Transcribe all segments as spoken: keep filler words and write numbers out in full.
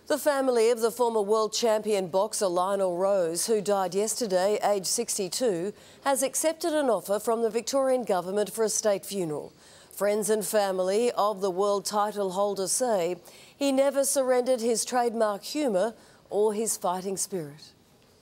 The family of the former world champion boxer Lionel Rose, who died yesterday, aged sixty-two, has accepted an offer from the Victorian government for a state funeral. Friends and family of the world title holder say he never surrendered his trademark humour or his fighting spirit.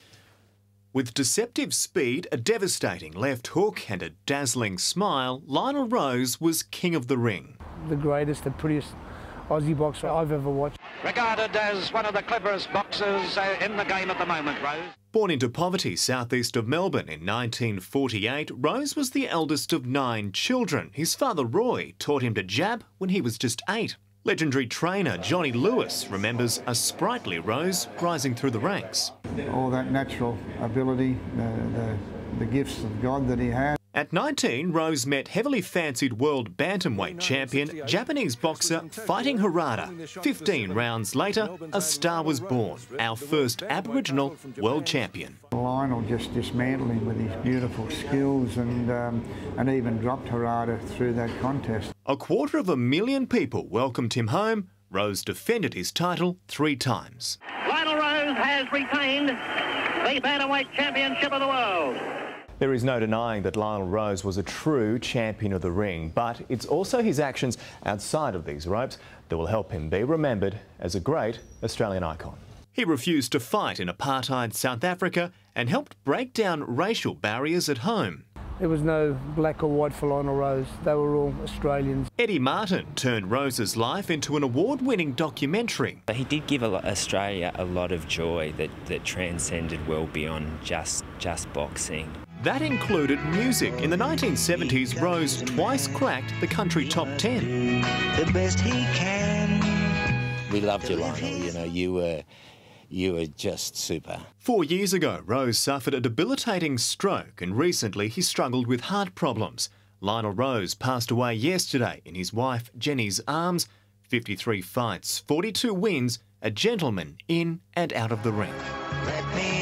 With deceptive speed, a devastating left hook and a dazzling smile, Lionel Rose was king of the ring. The greatest, the prettiest Aussie boxer I've ever watched. Regarded as one of the cleverest boxers uh, in the game at the moment, Rose. Born into poverty southeast of Melbourne in nineteen forty-eight, Rose was the eldest of nine children. His father Roy taught him to jab when he was just eight. Legendary trainer Johnny Lewis remembers a sprightly Rose rising through the ranks. All that natural ability, the, the, the gifts of God that he had. At nineteen, Rose met heavily fancied world bantamweight champion, Japanese boxer Fighting Harada. fifteen rounds later, a star was born, our first Aboriginal world champion. Lionel just dismantled him with his beautiful skills and, um, and even dropped Harada through that contest. A quarter of a million people welcomed him home. Rose defended his title three times. Lionel Rose has retained the bantamweight championship of the world. There is no denying that Lionel Rose was a true champion of the ring, but it's also his actions outside of these ropes that will help him be remembered as a great Australian icon. He refused to fight in apartheid South Africa and helped break down racial barriers at home. There was no black or white for Lionel Rose. They were all Australians. Eddie Martin turned Rose's life into an award-winning documentary. He did give Australia a lot of joy that, that transcended well beyond just, just boxing. That included music. In the nineteen seventies, Rose twice cracked the country top ten. The best he can. We loved you, Lionel. You know, you were, you were just super. Four years ago, Rose suffered a debilitating stroke, and recently he struggled with heart problems. Lionel Rose passed away yesterday in his wife Jenny's arms. fifty-three fights, forty-two wins, a gentleman in and out of the ring. Let me